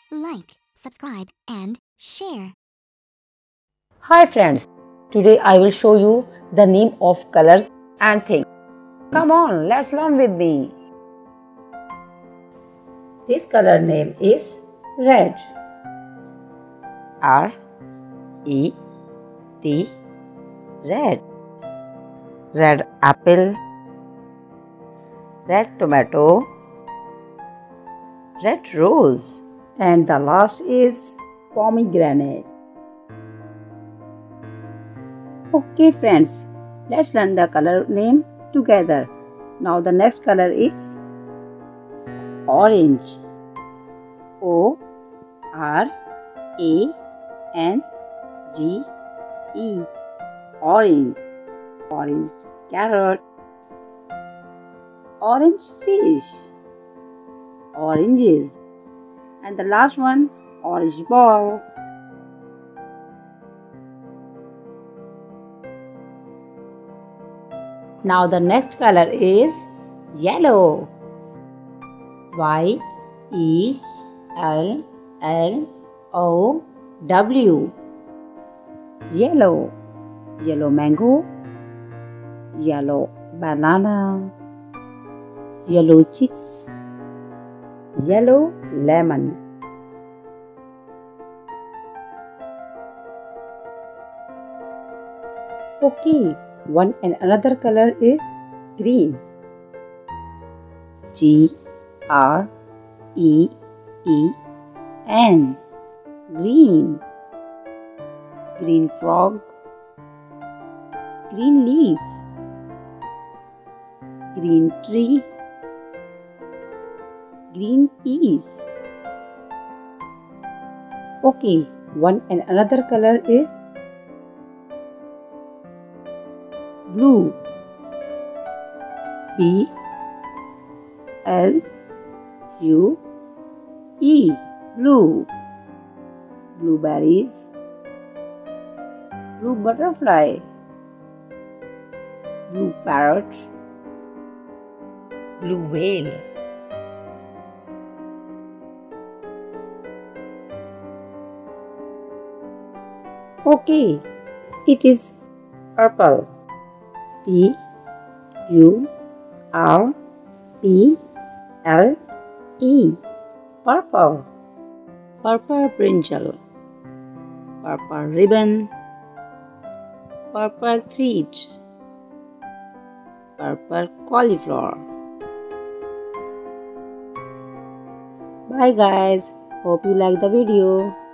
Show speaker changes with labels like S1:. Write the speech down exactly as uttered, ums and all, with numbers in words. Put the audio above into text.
S1: like, subscribe and share.
S2: Hi friends, today I will show you the name of colors and things. Come on, let's learn with me. This color name is red. R E D red. Red apple, red tomato, red rose. And the last is pomegranate. Okay friends, let's learn the color name together. Now the next color is orange. O R A N G E. Orange. Orange carrot. Orange fish. Oranges. And the last one, orange ball. Now the next color is yellow. Y E L L O W. Yellow. Yellow mango. Yellow banana. Yellow chicks. Yellow lemon. Okay, one and another color is green. G R E E N. Green. Green frog. Green leaf. Green tree. Green peas. Okay, one and another color is blue. B L U E. Blue. Blueberries. Blue butterfly. Blue parrot. Blue whale. Okay, it is purple. P U R P L E. Purple. Purple brinjal. Purple ribbon. Purple thread. Purple cauliflower. Bye guys. Hope you like the video.